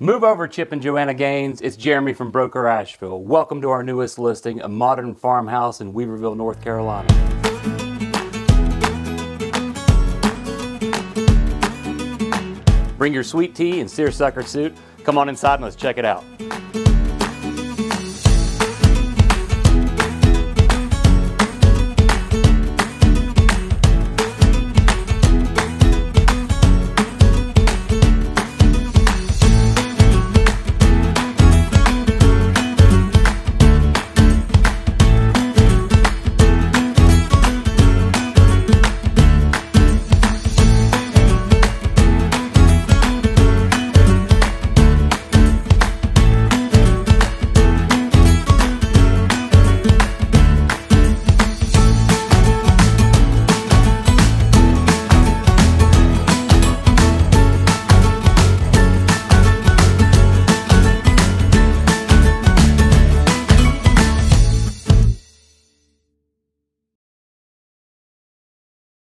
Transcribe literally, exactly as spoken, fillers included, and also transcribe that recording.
Move over, Chip and Joanna Gaines. It's Jeremy from Broker Asheville. Welcome to our newest listing, a modern farmhouse in Weaverville, North Carolina. Bring your sweet tea and seersucker suit. Come on inside and let's check it out.